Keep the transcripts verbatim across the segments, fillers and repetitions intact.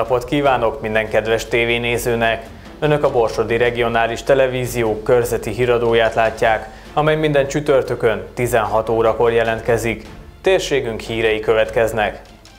napot kívánok minden kedves tévénézőnek! Önök a Borsodi Regionális Televízió körzeti híradóját látják, amely minden csütörtökön tizenhat órakor jelentkezik. Térségünk hírei következnek.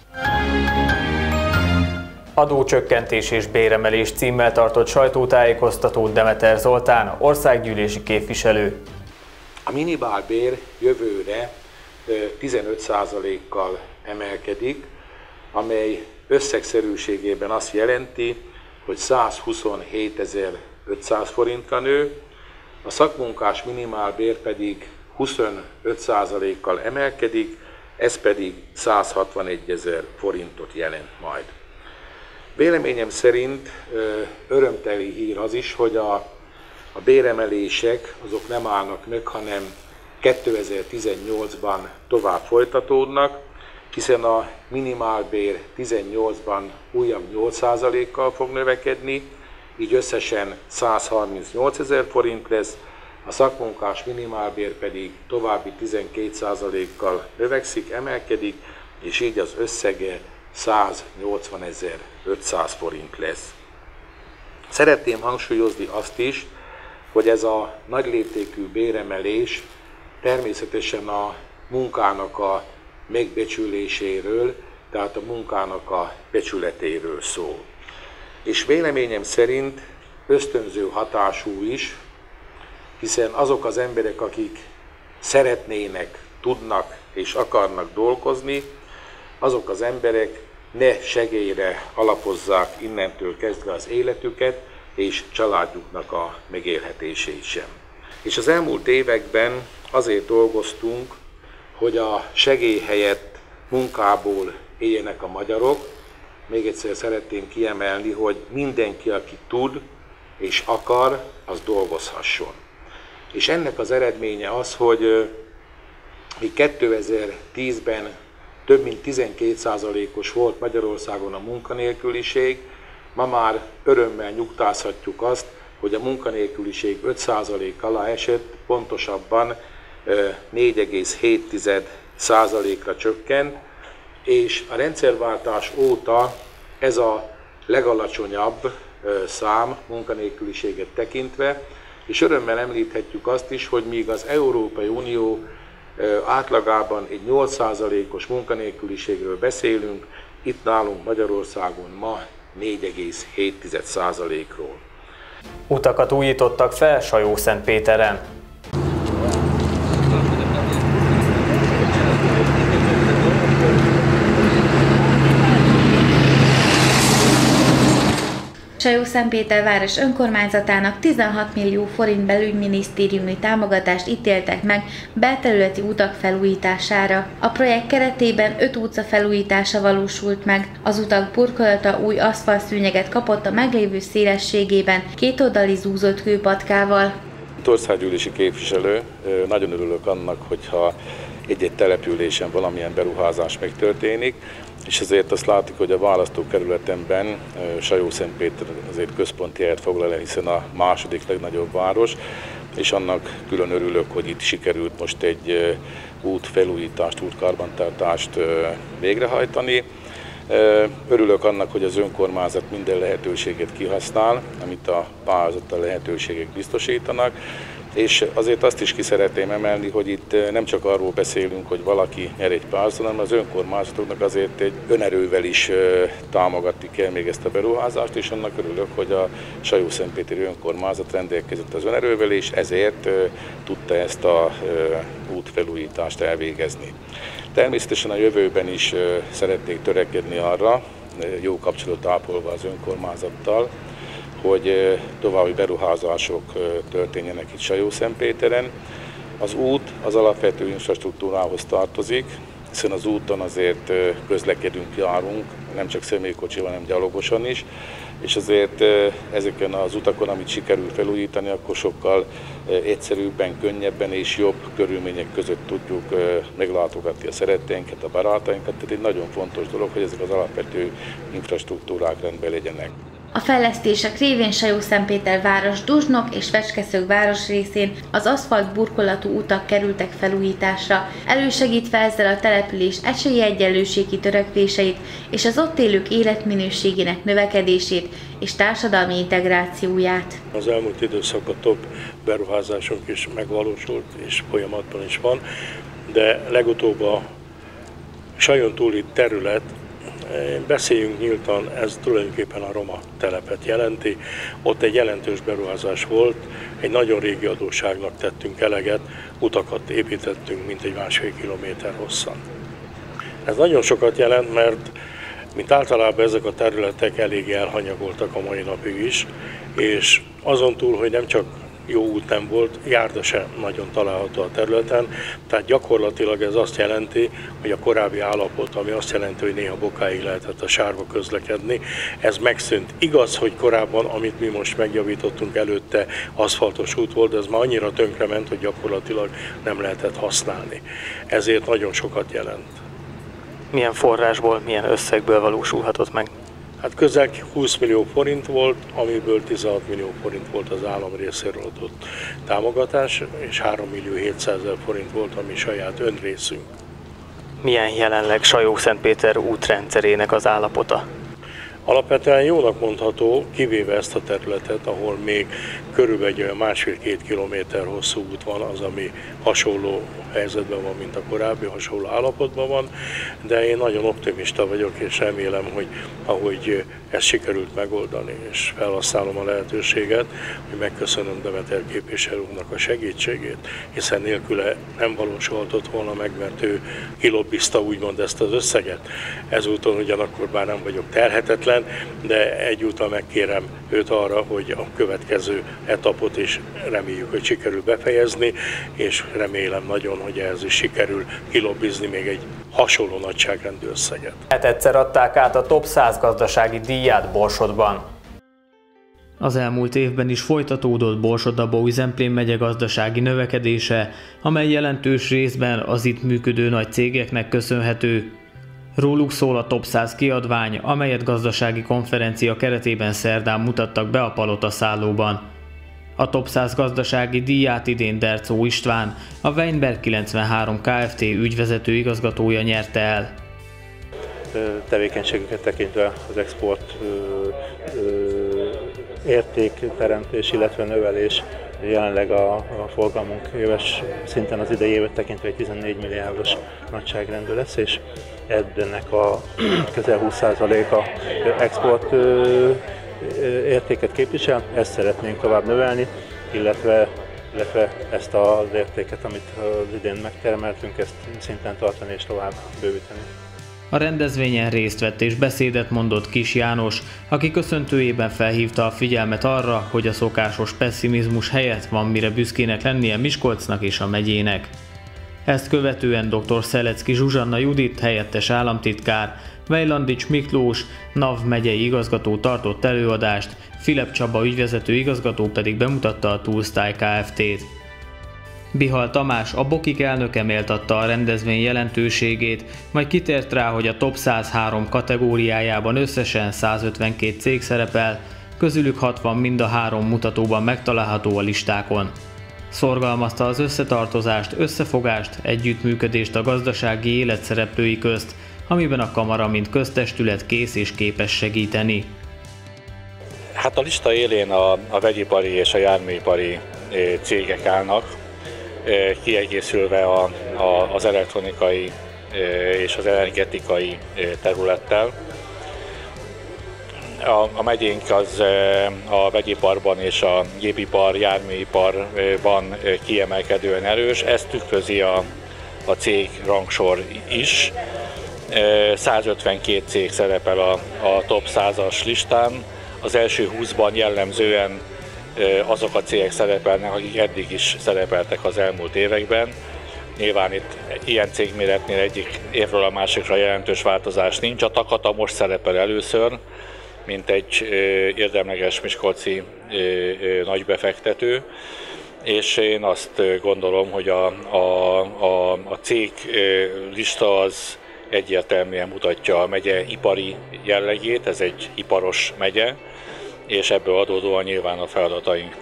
Adócsökkentés és béremelés címmel tartott sajtótájékoztatót Demeter Zoltán, országgyűlési képviselő. A minimálbér jövőre tizenöt százalékkal emelkedik, amely összegszerűségében azt jelenti, hogy százhuszonhétezer-ötszáz forintra nő, a szakmunkás minimálbér pedig huszonöt százalékkal emelkedik, ez pedig százhatvanegyezer forintot jelent majd. Véleményem szerint örömteli hír az is, hogy a, a béremelések azok nem állnak meg, hanem kétezer-tizennyolcban tovább folytatódnak, hiszen a minimálbér tizennyolcban újabb nyolc százalékkal fog növekedni, így összesen százharmincnyolcezer forint lesz, a szakmunkás minimálbér pedig további tizenkét százalékkal növekszik, emelkedik, és így az összege száznyolcvanezer-ötszáz forint lesz. Szeretném hangsúlyozni azt is, hogy ez a nagyléptékű béremelés természetesen a munkának a megbecsüléséről, tehát a munkának a becsületéről szól. És véleményem szerint ösztönző hatású is, hiszen azok az emberek, akik szeretnének, tudnak és akarnak dolgozni, azok az emberek ne segélyre alapozzák innentől kezdve az életüket és családjuknak a megélhetését sem. És az elmúlt években azért dolgoztunk, hogy a segély helyett munkából éljenek a magyarok. Még egyszer szeretném kiemelni, hogy mindenki, aki tud és akar, az dolgozhasson. És ennek az eredménye az, hogy míg kétezer-tízben több mint tizenkét százalékos volt Magyarországon a munkanélküliség, ma már örömmel nyugtázhatjuk azt, hogy a munkanélküliség öt százalék alá esett, pontosabban négy egész hét százalékra csökkent, és a rendszerváltás óta ez a legalacsonyabb szám munkanélküliséget tekintve, és örömmel említhetjük azt is, hogy míg az Európai Unió átlagában egy nyolc százalékos munkanélküliségről beszélünk, itt nálunk Magyarországon ma négy egész hét százalékról. Utakat újítottak fel Sajó-Szentpéteren. Sajó-Szentpéter város önkormányzatának tizenhat millió forint belügyminisztériumi támogatást ítéltek meg belterületi utak felújítására. A projekt keretében öt utca felújítása valósult meg. Az utak burkolata új aszfaltszűnyeget kapott a meglévő szélességében kétoldali zúzott kőpatkával. Országgyűlési képviselő, nagyon örülök annak, hogyha egy-egy településen valamilyen beruházás megtörténik, és ezért azt látjuk, hogy a választókerületemben Sajó-Szentpéter azért központi helyet foglal el, hiszen a második legnagyobb város, és annak külön örülök, hogy itt sikerült most egy útfelújítást, útkarbantartást végrehajtani. Örülök annak, hogy az önkormányzat minden lehetőséget kihasznál, amit a pályázati lehetőségek biztosítanak, és azért azt is ki szeretném emelni, hogy itt nem csak arról beszélünk, hogy valaki nyer egy pályázatot, hanem az önkormányzatoknak azért egy önerővel is támogatni kell még ezt a beruházást, és annak örülök, hogy a Sajó-Szentpéteri önkormányzat rendelkezett az önerővel, és ezért tudta ezt a útfelújítást elvégezni. Természetesen a jövőben is szeretnék törekedni arra, jó kapcsolatot ápolva az önkormányzattal, hogy további beruházások történjenek itt Sajó-Szentpéteren. Az út az alapvető infrastruktúrához tartozik, hiszen az úton azért közlekedünk, járunk, nem csak személykocsival, hanem gyalogosan is, és azért ezeken az utakon, amit sikerül felújítani, akkor sokkal egyszerűbben, könnyebben és jobb körülmények között tudjuk meglátogatni a szeretteinket, a barátainkat. Tehát egy nagyon fontos dolog, hogy ezek az alapvető infrastruktúrák rendben legyenek. A fejlesztések révén Sajó-Szentpéter város Duzsnok és Fecskeszők városrészén az aszfalt burkolatú utak kerültek felújításra, elősegítve ezzel a település esélyegyenlőségi törekvéseit és az ott élők életminőségének növekedését és társadalmi integrációját. Az elmúlt időszakban több beruházásunk is megvalósult és folyamatban is van, de legutóbb a Sajon túli terület, beszéljünk nyíltan, ez tulajdonképpen a roma telepet jelenti. Ott egy jelentős beruházás volt, egy nagyon régi adósságnak tettünk eleget, utakat építettünk mintegy másfél kilométer hosszan. Ez nagyon sokat jelent, mert mint általában ezek a területek elég elhanyagoltak a mai napig is, és azon túl, hogy nem csak jó út nem volt, járda sem nagyon található a területen, tehát gyakorlatilag ez azt jelenti, hogy a korábbi állapot, ami azt jelenti, hogy néha bokáig lehetett a sárba közlekedni, ez megszűnt. Igaz, hogy korábban, amit mi most megjavítottunk előtte, aszfaltos út volt, de ez már annyira tönkrement, hogy gyakorlatilag nem lehetett használni. Ezért nagyon sokat jelent. Milyen forrásból, milyen összegből valósulhatott meg? Hát közel húsz millió forint volt, amiből tizenhat millió forint volt az állam részéről adott támogatás, és három millió hétszázezer forint volt a mi saját önrészünk. Milyen jelenleg Sajó-Szentpéter útrendszerének az állapota? Alapvetően jónak mondható, kivéve ezt a területet, ahol még körülbelül másfél-két kilométer hosszú út van, az, ami hasonló helyzetben van, mint a korábbi, hasonló állapotban van, de én nagyon optimista vagyok, és remélem, hogy ahogy ezt sikerült megoldani, és felhasználom a lehetőséget, hogy megköszönöm Demeter képviselő úrnak a segítségét, hiszen nélküle nem valósulhatott volna meg, mert ő kilobbizta úgymond ezt az összeget. Ezúton ugyanakkor bár nem vagyok terhetetlen, de egyúttal megkérem őt arra, hogy a következő etapot is reméljük, hogy sikerül befejezni, és remélem nagyon, hogy ehhez is sikerül kilobbizni még egy hasonló nagyságrendű összeget. Hát egyszer adták át a top száz gazdasági díját Borsodban. Az elmúlt évben is folytatódott Borsod-Abaúj-Zemplén megye gazdasági növekedése, amely jelentős részben az itt működő nagy cégeknek köszönhető. Róluk szól a top száz kiadvány, amelyet gazdasági konferencia keretében szerdán mutattak be a Palota szállóban. A top száz gazdasági díját idén Derczó István, a Weinberg kilencvenhárom Kft. Ügyvezető igazgatója nyerte el. Tevékenységüket tekintve az export ö, ö, értékteremtés, illetve növelés jelenleg a, a forgalmunk éves szinten az idei évet tekintve egy tizennégy milliárdos nagyságrendű lesz, és ennek a közel húsz százaléka export ö, értéket képvisel, ezt szeretnénk tovább növelni, illetve, illetve ezt az értéket, amit az idén megtermeltünk, ezt szinten tartani és tovább bővíteni. A rendezvényen részt vett és beszédet mondott Kis János, aki köszöntőjében felhívta a figyelmet arra, hogy a szokásos pesszimizmus helyett van mire büszkének lennie Miskolcnak és a megyének. Ezt követően dr. Szelecki Zsuzsanna Judit helyettes államtitkár, Vejlandics Miklós, NAV megyei igazgató tartott előadást, Filip Csaba ügyvezető igazgató pedig bemutatta a Toolstyle Kft-t. Bihal Tamás, a Bokik elnöke méltatta a rendezvény jelentőségét, majd kitért rá, hogy a top száz három kategóriájában összesen százötvenkét cég szerepel, közülük hatvan mind a három mutatóban megtalálható a listákon. Szorgalmazta az összetartozást, összefogást, együttműködést a gazdasági élet szereplői közt, amiben a kamara mint köztestület kész és képes segíteni. Hát a lista élén a, a vegyipari és a járműipari cégek állnak, kiegészülve a, a, az elektronikai és az energetikai területtel. A, a megyénk az a vegyiparban és a gépipar, járműiparban kiemelkedően erős, ezt tükrözi a, a cég rangsor is. százötvenkét cég szerepel a, a top százas listán, az első húszban jellemzően azok a cégek szerepelnek, akik eddig is szerepeltek az elmúlt években. Nyilván itt ilyen cégméretnél egyik évről a másikra jelentős változás nincs. A Takata most szerepel először, mint egy érdemleges miskolci nagybefektető, és én azt gondolom, hogy a, a, a, a cég lista az egyértelműen mutatja a megye ipari jellegét, ez egy iparos megye, és ebből adódóan nyilván a feladataink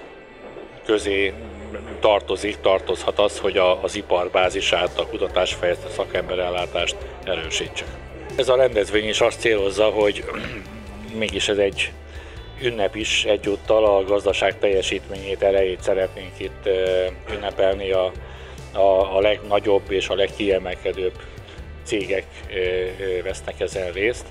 közé tartozik, tartozhat az, hogy a, az iparbázisát, a kutatásfejlesztő szakemberellátást erősítsük. Ez a rendezvény is azt célozza, hogy mégis ez egy ünnep is, egyúttal a gazdaság teljesítményét, erejét szeretnénk itt ünnepelni, a, a, a legnagyobb és a legkiemelkedőbb cégek vesznek ezen részt,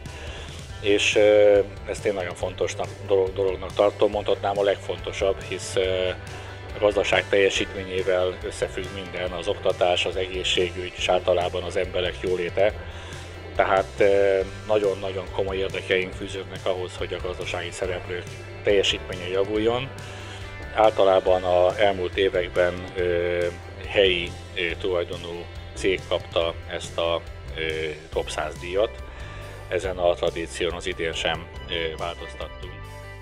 és ezt én nagyon fontosnak dolog, dolognak tartom, mondhatnám a legfontosabb, hisz a gazdaság teljesítményével összefügg minden, az oktatás, az egészségügy és általában az emberek jóléte. Tehát nagyon-nagyon komoly érdekeink fűződnek ahhoz, hogy a gazdasági szereplők teljesítménye javuljon. Általában az elmúlt években helyi tulajdonú cég kapta ezt a top száz díjat. Ezen a tradíción az idén sem változtattunk.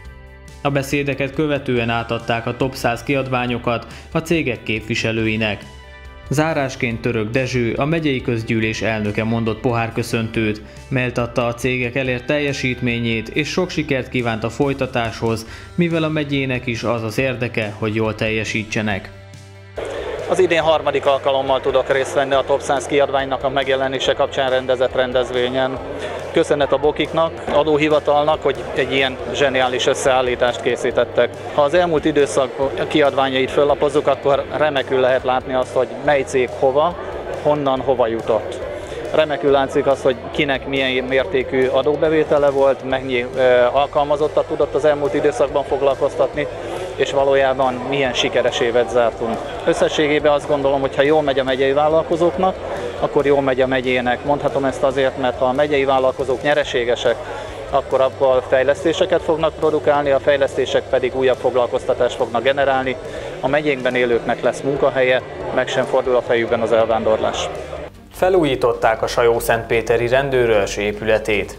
A beszédeket követően átadták a top száz kiadványokat a cégek képviselőinek. Zárásként Török Dezső, a megyei közgyűlés elnöke mondott pohárköszöntőt, méltatta a cégek elért teljesítményét és sok sikert kívánt a folytatáshoz, mivel a megyének is az az érdeke, hogy jól teljesítsenek. Az idén harmadik alkalommal tudok részt venni a top száz kiadványnak a megjelenése kapcsán rendezett rendezvényen. Köszönet a Bokiknak, adóhivatalnak, hogy egy ilyen zseniális összeállítást készítettek. Ha az elmúlt időszak kiadványait föllapozzuk, akkor remekül lehet látni azt, hogy mely cég hova, honnan hova jutott. Remekül látszik az, hogy kinek milyen mértékű adóbevétele volt, mennyi alkalmazottat tudott az elmúlt időszakban foglalkoztatni, és valójában milyen sikeres évet zártunk. Összességében azt gondolom, hogy ha jól megy a megyei vállalkozóknak, akkor jól megy a megyének. Mondhatom ezt azért, mert ha a megyei vállalkozók nyereségesek, akkor abból fejlesztéseket fognak produkálni, a fejlesztések pedig újabb foglalkoztatást fognak generálni. A megyénkben élőknek lesz munkahelye, meg sem fordul a fejükben az elvándorlás. Felújították a Sajó-Szentpéteri rendőrőrs épületét.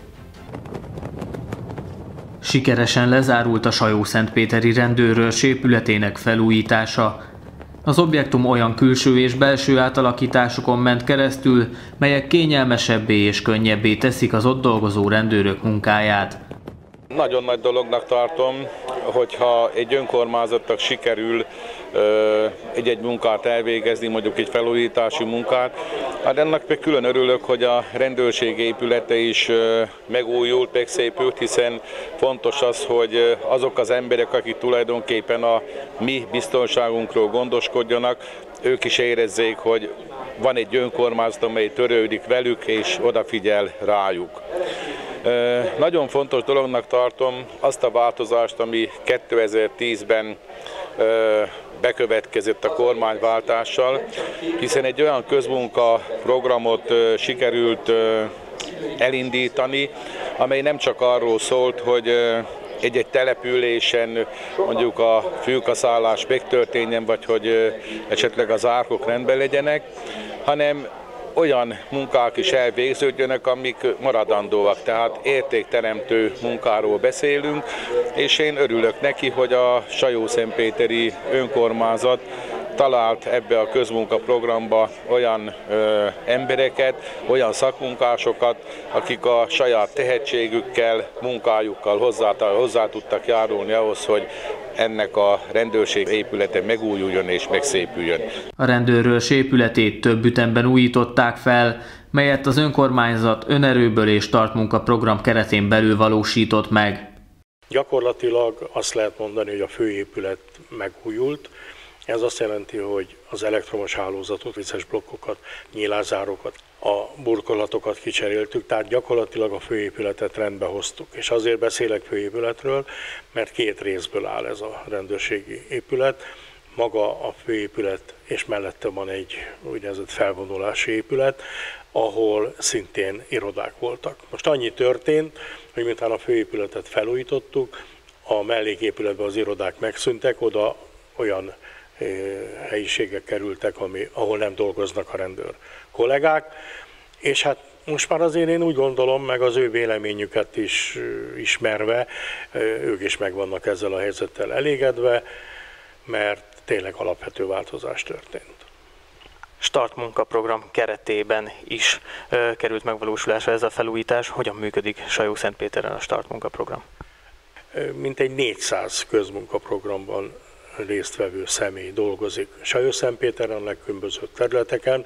Sikeresen lezárult a Sajó-Szentpéteri rendőrőrs épületének felújítása. Az objektum olyan külső és belső átalakításokon ment keresztül, melyek kényelmesebbé és könnyebbé teszik az ott dolgozó rendőrök munkáját. Nagyon nagy dolognak tartom, hogyha egy önkormányzatnak sikerül egy-egy munkát elvégezni, mondjuk egy felújítási munkát. Hát ennek meg külön örülök, hogy a rendőrség épülete is megújult, megszépült, hiszen fontos az, hogy azok az emberek, akik tulajdonképpen a mi biztonságunkról gondoskodjanak, ők is érezzék, hogy van egy önkormányzat, amely törődik velük és odafigyel rájuk. Nagyon fontos dolognak tartom azt a változást, ami kétezer-tízben bekövetkezett a kormányváltással, hiszen egy olyan közmunka programot sikerült elindítani, amely nem csak arról szólt, hogy egy-egy településen mondjuk a fülkaszállás megtörténjen, vagy hogy esetleg az árkok rendben legyenek, hanem olyan munkák is elvégződjönek, amik maradandóak, tehát értékteremtő munkáról beszélünk, és én örülök neki, hogy a Sajó-Szentpéteri önkormányzat talált ebbe a közmunkaprogramba olyan ö, embereket, olyan szakmunkásokat, akik a saját tehetségükkel, munkájukkal hozzá, hozzá tudtak járulni ahhoz, hogy ennek a rendőrség épülete megújuljon és megszépüljön. A rendőrőrs épületét több ütemben újították fel, melyet az önkormányzat önerőből és tartmunkaprogram keretén belül valósított meg. Gyakorlatilag azt lehet mondani, hogy a főépület megújult. Ez azt jelenti, hogy az elektromos hálózatot, vicces blokkokat, nyílászárokat, a burkolatokat kicseréltük, tehát gyakorlatilag a főépületet rendbe hoztuk. És azért beszélek főépületről, mert két részből áll ez a rendőrségi épület. Maga a főépület, és mellette van egy úgynevezett felvonulási épület, ahol szintén irodák voltak. Most annyi történt, hogy miután a főépületet felújítottuk, a melléképületben az irodák megszűntek, oda olyan helyiségek kerültek, ami, ahol nem dolgoznak a rendőr kollégák, és hát most már azért én úgy gondolom, meg az ő véleményüket is ismerve, ők is meg vannak ezzel a helyzettel elégedve, mert tényleg alapvető változás történt. Start munkaprogram keretében is került megvalósulásra ez a felújítás. Hogyan működik Sajó-Szentpéteren a Start munkaprogram? mintegy négyszáz közmunkaprogramban résztvevő személy dolgozik Sajó-Szentpéteren, legkülönbözőbb területeken.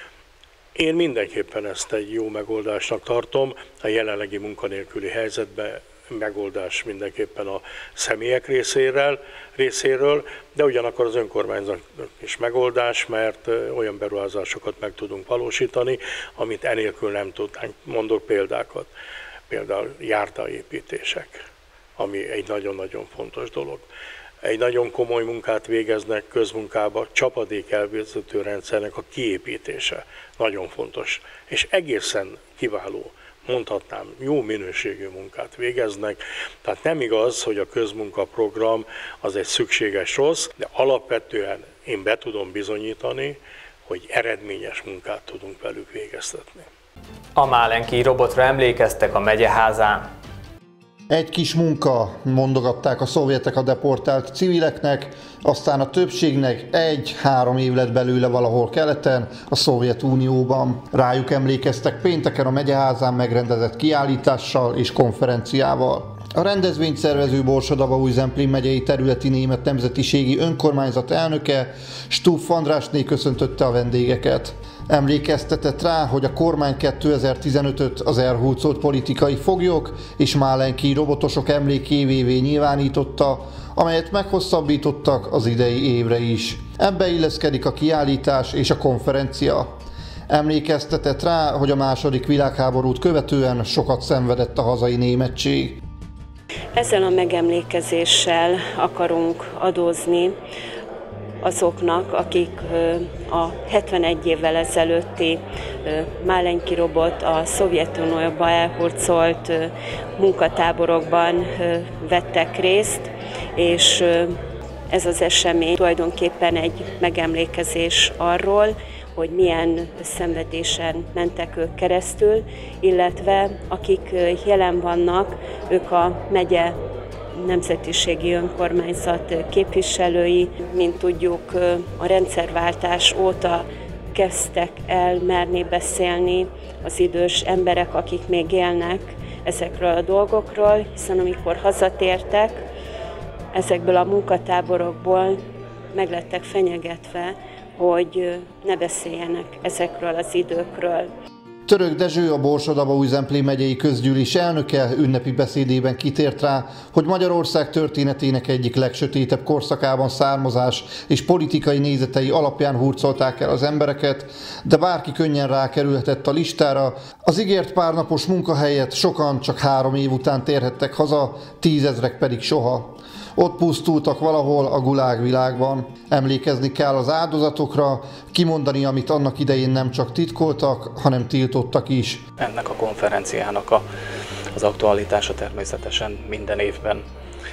Én mindenképpen ezt egy jó megoldásnak tartom. A jelenlegi munkanélküli helyzetben megoldás mindenképpen a személyek részéről, részéről, de ugyanakkor az önkormányzatnak is megoldás, mert olyan beruházásokat meg tudunk valósítani, amit enélkül nem tudnánk. Mondok példákat, például járdaépítések, ami egy nagyon-nagyon fontos dolog. Egy nagyon komoly munkát végeznek közmunkába, csapadék elvezető rendszernek a kiépítése nagyon fontos, és egészen kiváló, mondhatnám, jó minőségű munkát végeznek, tehát nem igaz, hogy a közmunkaprogram az egy szükséges rossz, de alapvetően én be tudom bizonyítani, hogy eredményes munkát tudunk velük végeztetni. A Málenki robotra emlékeztek a megyeházán. Egy kis munka, mondogatták a szovjetek a deportált civileknek, aztán a többségnek egy-három év lett belőle valahol keleten, a Szovjetunióban. Rájuk emlékeztek pénteken a megyeházán megrendezett kiállítással és konferenciával. A rendezvényt szervező Borsod-Abaúj-Zemplén megyei területi német nemzetiségi önkormányzat elnöke Stuff Andrásné köszöntötte a vendégeket. Emlékeztetett rá, hogy a kormány kétezer-tizenötöt az elhurcolt politikai foglyok és málenki robotosok emlékévévé nyilvánította, amelyet meghosszabbítottak az idei évre is. Ebbe illeszkedik a kiállítás és a konferencia. Emlékeztetett rá, hogy a második világháborút követően sokat szenvedett a hazai németség. Ezzel a megemlékezéssel akarunk adózni azoknak, akik a hetvenegy évvel ezelőtti Málenki robot a Szovjetunióban elhurcolt munkatáborokban vettek részt, és ez az esemény tulajdonképpen egy megemlékezés arról, hogy milyen szenvedésen mentek ők keresztül, illetve akik jelen vannak, ők a megye nemzetiségi önkormányzat képviselői, mint tudjuk, a rendszerváltás óta kezdtek el merni beszélni az idős emberek, akik még élnek ezekről a dolgokról, hiszen amikor hazatértek, ezekből a munkatáborokból meg lettek fenyegetve, hogy ne beszéljenek ezekről az időkről. Török Dezső, a Borsod-Abaúj-Zemplén megyei közgyűlés elnöke ünnepi beszédében kitért rá, hogy Magyarország történetének egyik legsötétebb korszakában származás és politikai nézetei alapján hurcolták el az embereket, de bárki könnyen rákerülhetett a listára. Az ígért párnapos munkahelyet sokan csak három év után térhettek haza, tízezrek pedig soha. Ott pusztultak valahol a gulág világban. Emlékezni kell az áldozatokra, kimondani, amit annak idején nem csak titkoltak, hanem tiltottak is. Ennek a konferenciának a, az aktualitása természetesen minden évben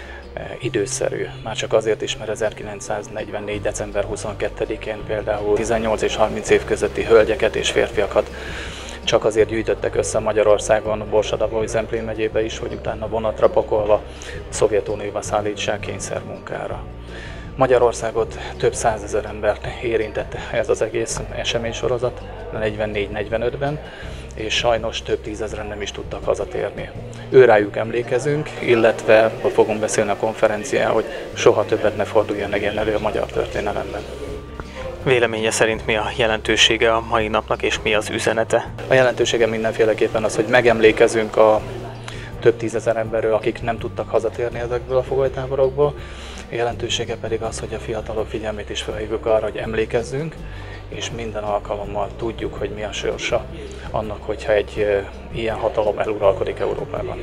e, időszerű. Már csak azért is, mert ezerkilencszáznegyvennégy. december huszonkettedikén például tizennyolc és harminc év közötti hölgyeket és férfiakat csak azért gyűjtöttek össze Magyarországon, Borsod-Abaúj-Zemplén megyébe is, hogy utána vonatra pakolva a Szovjetunióba szállítsák kényszermunkára. Magyarországot több százezer embert érintett ez az egész eseménysorozat negyvennégy negyvenötben, és sajnos több tízezren nem is tudtak hazatérni. Őrájuk emlékezünk, illetve fogunk beszélni a konferencián, hogy soha többet ne forduljon ilyen elő a magyar történelemben. Véleménye szerint mi a jelentősége a mai napnak, és mi az üzenete? A jelentősége mindenféleképpen az, hogy megemlékezünk a több tízezer emberről, akik nem tudtak hazatérni ezekből a fogolytáborokból. A jelentősége pedig az, hogy a fiatalok figyelmét is felhívjuk arra, hogy emlékezzünk, és minden alkalommal tudjuk, hogy mi a sorsa annak, hogyha egy ilyen hatalom eluralkodik Európában.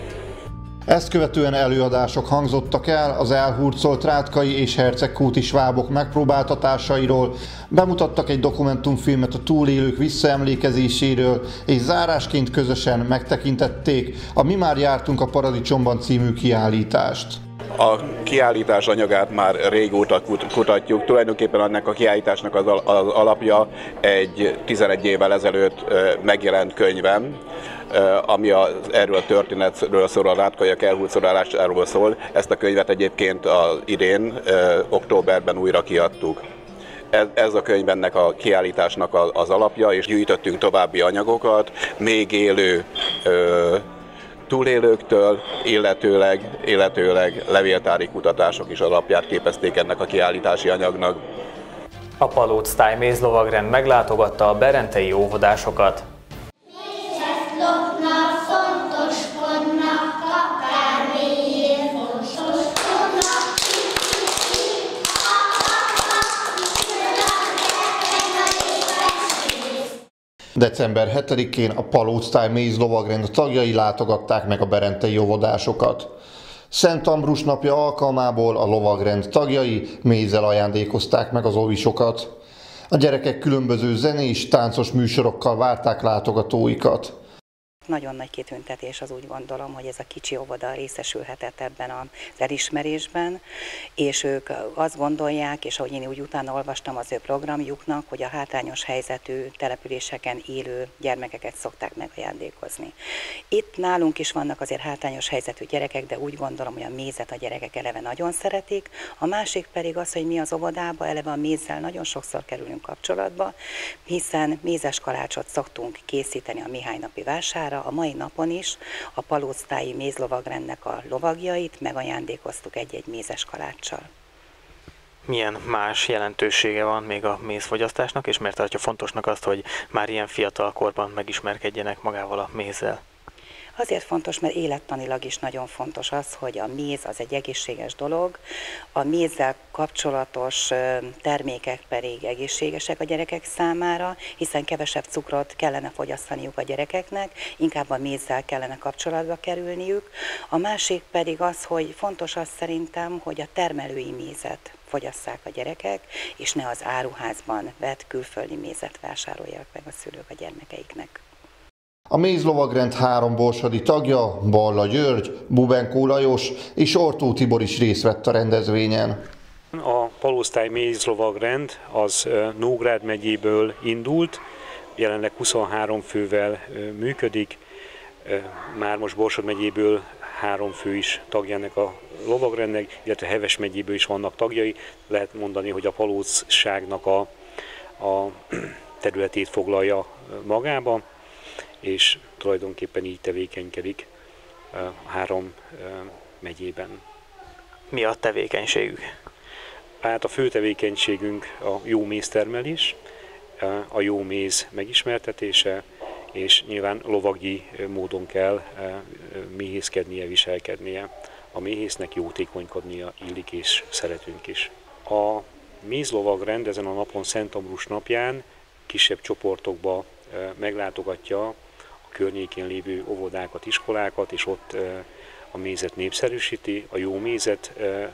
Ezt követően előadások hangzottak el az elhurcolt rátkai és hercegkúti svábok megpróbáltatásairól, bemutattak egy dokumentumfilmet a túlélők visszaemlékezéséről, és zárásként közösen megtekintették a Mi már jártunk a Paradicsomban című kiállítást. A kiállítás anyagát már régóta kutatjuk. Tulajdonképpen ennek a kiállításnak az alapja egy tizenegy évvel ezelőtt megjelent könyvem, ami az, erről a történetről szól, a rátkaiak elhurcolásáról szól. Ezt a könyvet egyébként az idén, októberben újra kiadtuk. Ez, ez a könyv ennek a kiállításnak az alapja, és gyűjtöttünk további anyagokat, még élő ö, túlélőktől, illetőleg, illetőleg levéltári kutatások is alapját képezték ennek a kiállítási anyagnak. A Palóc-Thai mézlovagrend meglátogatta a berentei óvodásokat. december hetedikén a Palóc-Thai mézlovagrend tagjai látogatták meg a berentei óvodásokat. Szent Ambrus napja alkalmából a lovagrend tagjai mézzel ajándékozták meg az óvisokat. A gyerekek különböző zenés, táncos műsorokkal várták látogatóikat. Nagyon nagy kitüntetés, az úgy gondolom, hogy ez a kicsi óvoda részesülhetett ebben az elismerésben, és ők azt gondolják, és ahogy én úgy utána olvastam az ő programjuknak, hogy a hátrányos helyzetű településeken élő gyermekeket szokták megajándékozni. Itt nálunk is vannak azért hátrányos helyzetű gyerekek, de úgy gondolom, hogy a mézet a gyerekek eleve nagyon szeretik. A másik pedig az, hogy mi az óvodába eleve a mézzel nagyon sokszor kerülünk kapcsolatba, hiszen mézes kalácsot szoktunk készíteni a Mihály-napi vására. A mai napon is a Palóc-Thai mézlovagrendnek a lovagjait megajándékoztuk egy-egy mézes kaláccsal. Milyen más jelentősége van még a mézfogyasztásnak, és miért tartja fontosnak azt, hogy már ilyen fiatal korban megismerkedjenek magával a mézzel? Azért fontos, mert élettanilag is nagyon fontos az, hogy a méz az egy egészséges dolog, a mézzel kapcsolatos termékek pedig egészségesek a gyerekek számára, hiszen kevesebb cukrot kellene fogyasztaniuk a gyerekeknek, inkább a mézzel kellene kapcsolatba kerülniük. A másik pedig az, hogy fontos az szerintem, hogy a termelői mézet fogyasszák a gyerekek, és ne az áruházban vett külföldi mézet vásárolják meg a szülők a gyermekeiknek. A mézlovagrend három borsodi tagja, Balla György, Bubenkó Lajos és Ortó Tibor is részt vett a rendezvényen. A Palóc-Thai mézlovagrend az Nógrád megyéből indult, jelenleg huszonhárom fővel működik, már most Borsod megyéből három fő is tagja ennek a lovagrendnek, illetve Heves megyéből is vannak tagjai. Lehet mondani, hogy a Palócságnak a, a területét foglalja magába, és tulajdonképpen így tevékenykedik a három megyében. Mi a tevékenységük? Hát a fő tevékenységünk a jó méztermelés, a jó méz megismertetése, és nyilván lovagyi módon kell méhészkednie, viselkednie. A méhésznek jótékonykodnia illik, és szeretünk is. A mézlovagrend ezen a napon, Szent Ambrus napján kisebb csoportokba meglátogatja a környékén lévő óvodákat, iskolákat, és ott a mézet népszerűsíti, a jó mézet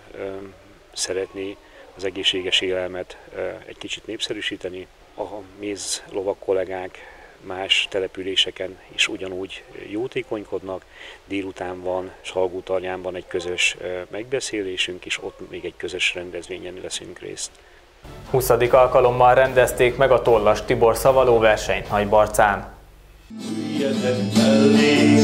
szeretné, az egészséges élelmet egy kicsit népszerűsíteni. A mézlovag kollégák más településeken is ugyanúgy jótékonykodnak. Délután van Salgótarjánban egy közös megbeszélésünk, és ott még egy közös rendezvényen veszünk részt. huszadik alkalommal rendezték meg a Tollas Tibor szavaló versenyt Nagybarcán. Üljetek mellé,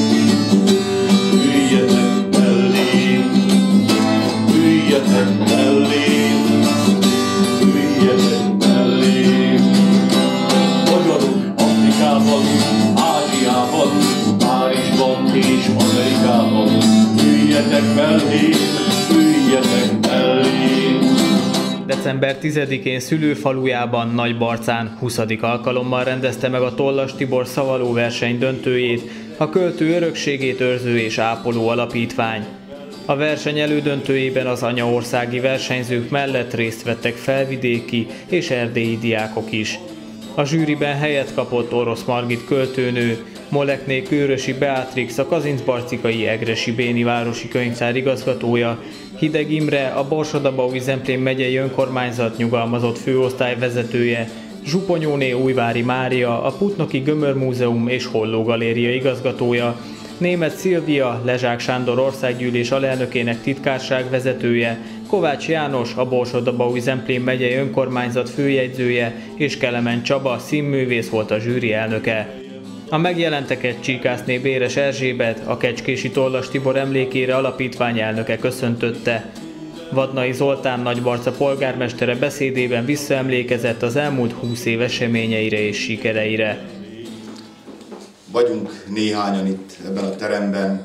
üljetek mellé, üljetek mellé, üljetek mellé. Magyarok Afrikában, Ázsiában, Párizsban és Amerikában. Üljetek mellé, üljetek mellé. december tizedikén szülőfalujában, Nagybarcán huszadik alkalommal rendezte meg a Tollas Tibor szavaló verseny döntőjét a Költő Örökségét Őrző és Ápoló Alapítvány. A verseny elődöntőjében az anyaországi versenyzők mellett részt vettek felvidéki és erdélyi diákok is. A zsűriben helyet kapott Orosz Margit költőnő, Molekné Kőrösi Beatrix, a Kazincbarcikai Egressy Béni városi könyvtár igazgatója, Hideg Imre, a Borsod-Abaúj-Zemplén megyei önkormányzat nyugalmazott főosztály vezetője, Zsuponyóné Újvári Mária, a Putnoki Gömör-múzeum és Holló Galéria igazgatója, Németh Szilvia, Lezsák Sándor országgyűlés alelnökének titkárság vezetője, Kovács János, a Borsod-Abaúj-Zemplén megyei önkormányzat főjegyzője és Kelemen Csaba, színművész volt a zsűri elnöke. A megjelenteket Csíkászné Béres Erzsébet, a Kecskési Tollas Tibor emlékére alapítvány elnöke köszöntötte. Vadnai Zoltán Nagybarca polgármestere beszédében visszaemlékezett az elmúlt húsz év eseményeire és sikereire. Vagyunk néhányan itt ebben a teremben,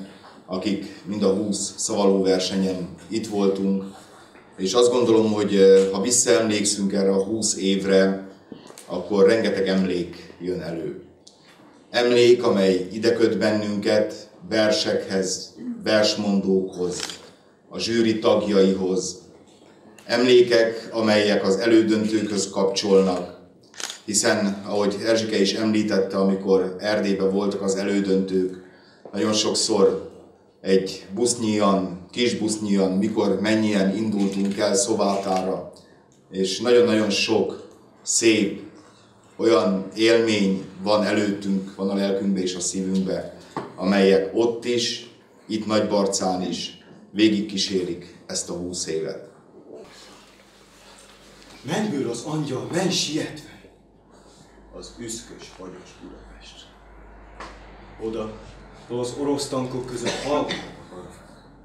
akik mind a húsz szavalóversenyen itt voltunk, és azt gondolom, hogy ha visszaemlékszünk erre a húsz évre, akkor rengeteg emlék jön elő. Emlék, amely ideköt bennünket versekhez, versmondókhoz, a zsűri tagjaihoz. Emlékek, amelyek az elődöntőkhöz kapcsolnak, hiszen, ahogy Erzsike is említette, amikor Erdélyben voltak az elődöntők, nagyon sokszor egy busznyian, kis busznyian, mikor mennyien indultunk el Szovátára, és nagyon-nagyon sok szép, olyan élmény van előttünk, van a lelkünkbe és a szívünkbe, amelyek ott is, itt Nagybarcán is végigkísérik ezt a húsz évet. Mennyből az angyal, menj sietve! Az üszkös, fagyos Budapest. Oda, ahol az orosz tankok között hallganak a harang,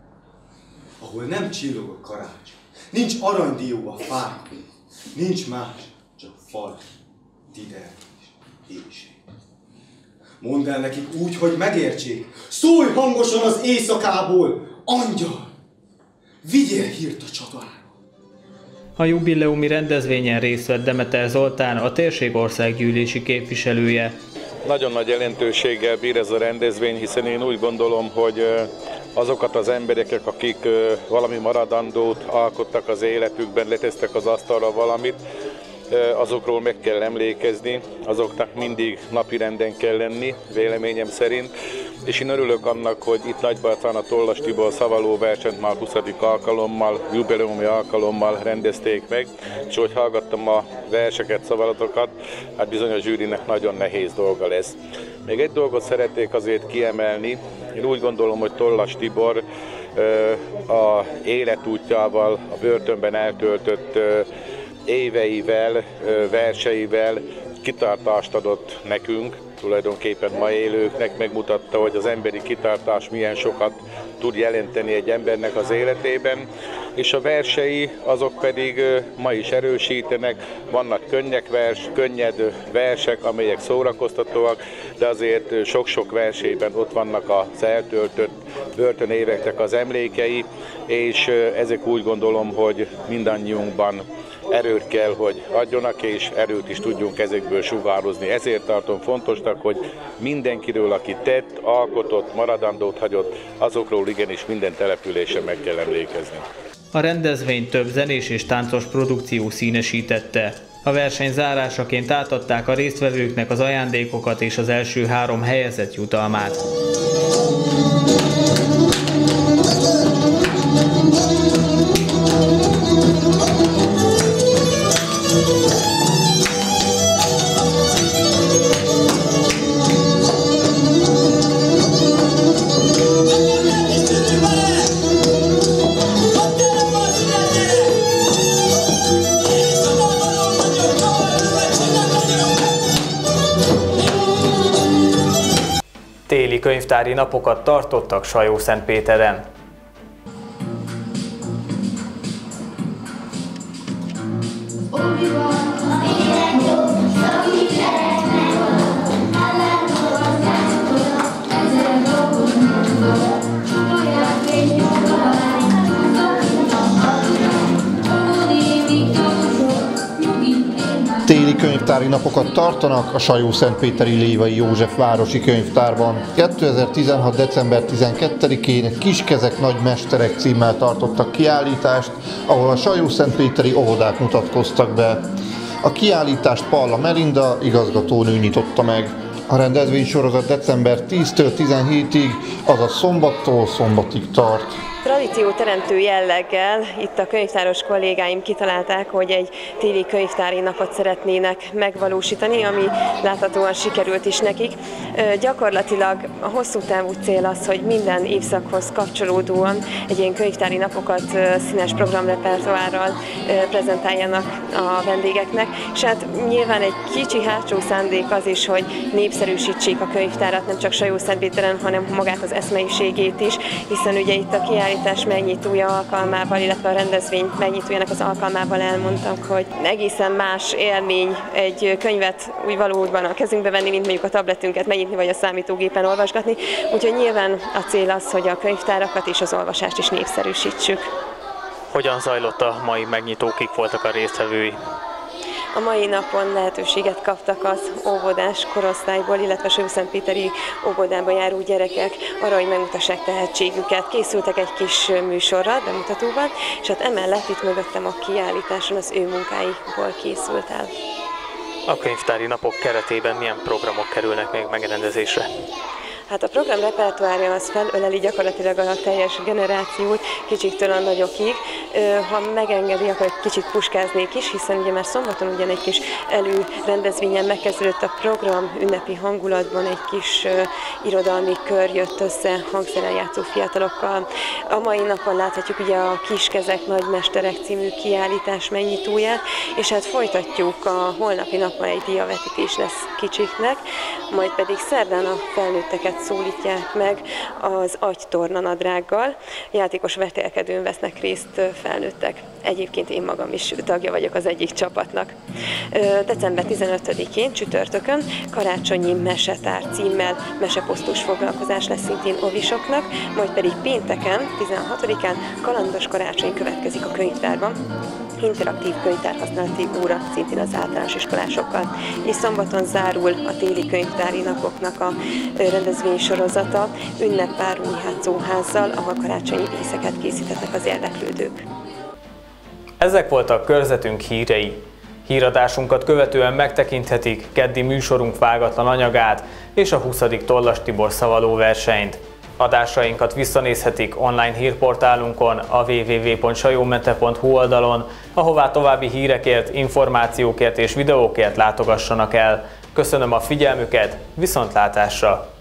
ahol nem csillog a karácsony, nincs aranydió a fákon, nincs más, csak fal, dider és éjség. Mondd el nekik úgy, hogy megértsék, szólj hangosan az éjszakából, angyal! Vigyél hírt a csatára! A jubileumi rendezvényen részt vett Demeter Zoltán, a térség országgyűlési képviselője. Nagyon nagy jelentőséggel bír ez a rendezvény, hiszen én úgy gondolom, hogy azokat az emberek, akik valami maradandót alkottak az életükben, letesztek az asztalra valamit, azokról meg kell emlékezni, azoknak mindig napirenden kell lenni, véleményem szerint. És én örülök annak, hogy itt Nagybarcán a Tollas Tibor szavalóversenyt már huszadik alkalommal, jubileumi alkalommal rendezték meg, és hogy hallgattam a verseket, szavalatokat, hát bizony a zsűrinek nagyon nehéz dolga lesz. Még egy dolgot szeretnék azért kiemelni, én úgy gondolom, hogy Tollas Tibor a életútjával, a börtönben eltöltött éveivel, verseivel kitartást adott nekünk, tulajdonképpen ma élőknek, megmutatta, hogy az emberi kitartás milyen sokat tud jelenteni egy embernek az életében, és a versei azok pedig ma is erősítenek, vannak könnyek vers, könnyed versek, amelyek szórakoztatóak, de azért sok-sok versében ott vannak az eltöltött börtönéveknek az emlékei, és ezek úgy gondolom, hogy mindannyiunkban erőt kell, hogy adjonak, és erőt is tudjunk ezekből sugározni. Ezért tartom fontosnak, hogy mindenkiről, aki tett, alkotott, maradandót hagyott, azokról igenis minden településen meg kell emlékezni. A rendezvény több zenés és táncos produkció színesítette. A verseny zárásaként átadták a résztvevőknek az ajándékokat és az első három helyezett jutalmát. Téli könyvtári napokat tartottak Sajó-Szentpéteren. Téli könyvtári napokat tartanak a Sajó-Szentpéteri Lévai József városi könyvtárban. kétezer-tizenhat. december tizenkettedikén Kiskezek nagymesterek címmel tartottak kiállítást, ahol a Sajó-Szentpéteri óvodák mutatkoztak be. A kiállítást Palla Melinda igazgatónő nyitotta meg. A rendezvény sorozat december tíztől tizenhétig, azaz szombattól szombatig tart. Tradícióteremtő jelleggel itt a könyvtáros kollégáim kitalálták, hogy egy téli könyvtári napot szeretnének megvalósítani, ami láthatóan sikerült is nekik. Gyakorlatilag a hosszú távú cél az, hogy minden évszakhoz kapcsolódóan egy ilyen könyvtári napokat színes programrepertoárral prezentáljanak a vendégeknek, és hát nyilván egy kicsi hátsó szándék az is, hogy népszerűsítsék a könyvtárat, nem csak Sajó-Szentpéteren, hanem magát az eszmeiségét is, hiszen ugye itt a kiállítás kiállítás megnyitója alkalmával, illetve a rendezvény megnyitójának az alkalmával elmondtam, hogy egészen más élmény egy könyvet úgy valóban a kezünkbe venni, mint mondjuk a tabletünket megnyitni, vagy a számítógépen olvasgatni. Úgyhogy nyilván a cél az, hogy a könyvtárakat és az olvasást is népszerűsítsük. Hogyan zajlott a mai megnyitó, kik voltak a résztvevői? A mai napon lehetőséget kaptak az óvodás korosztályból, illetve Sőszentpéteri óvodába járó gyerekek arra, hogy megmutassák tehetségüket. Készültek egy kis műsorral, bemutatóval, és hát emellett itt mögöttem a kiállításon az ő munkáikból készült el. A könyvtári napok keretében milyen programok kerülnek még megrendezésre? Hát a program repertoárja az felöleli gyakorlatilag a teljes generációt, kicsiktől a nagyokig. Ha megengedi, akkor egy kicsit puskáznék is, hiszen ugye már szombaton ugyan egy kis előrendezvényen megkezdődött a program, ünnepi hangulatban egy kis irodalmi kör jött össze hangszeren játszó fiatalokkal. A mai napon láthatjuk ugye a Kiskezek Nagymesterek című kiállítás megnyitóját, és hát folytatjuk a holnapi napon egy díjavetítés lesz kicsiknek, majd pedig szerdán a felnőtteket szólítják meg az agytornanadrággal. Játékos vetélkedőn vesznek részt felnőttek. Egyébként én magam is tagja vagyok az egyik csapatnak. december tizenötödikén csütörtökön karácsonyi mesetár címmel meseposztós foglalkozás lesz szintén ovisoknak, majd pedig pénteken, tizenhatodikán kalandos karácsony következik a könyvtárban. Interaktív könyvtárhasználati óra szintén az általános iskolásokkal. És szombaton zárul a téli könyvtári napoknak a rendezvénysorozata ünnepáró játszóházzal, ahol karácsonyi díszeket készítettek az érdeklődők. Ezek voltak körzetünk hírei. Híradásunkat követően megtekinthetik keddi műsorunk vágatlan anyagát és a huszadik Tollas Tibor szavaló versenyt. Adásainkat visszanézhetik online hírportálunkon, a double-u double-u double-u pont sajómente pont hu oldalon, ahová további hírekért, információkért és videókért látogassanak el. Köszönöm a figyelmüket, viszontlátásra!